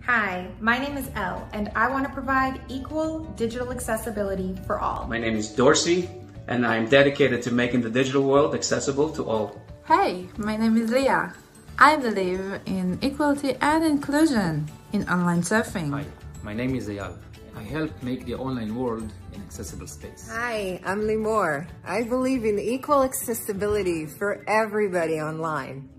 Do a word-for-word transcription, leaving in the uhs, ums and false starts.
Hi, my name is Elle, and I want to provide equal digital accessibility for all. My name is Dorsey, and I'm dedicated to making the digital world accessible to all. Hey, my name is Leah. I believe in equality and inclusion in online surfing. Hi, my name is Eyal. I help make the online world an accessible space. Hi, I'm Limor. I believe in equal accessibility for everybody online.